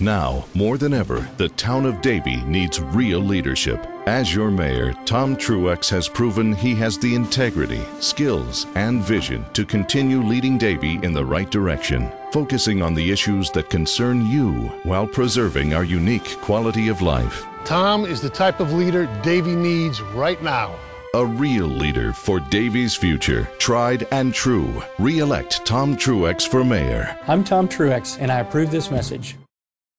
Now, more than ever, the town of Davie needs real leadership. As your mayor, Tom Truex has proven he has the integrity, skills, and vision to continue leading Davie in the right direction, focusing on the issues that concern you while preserving our unique quality of life. Tom is the type of leader Davie needs right now. A real leader for Davie's future. Tried and true. Re-elect Tom Truex for mayor. I'm Tom Truex, and I approve this message.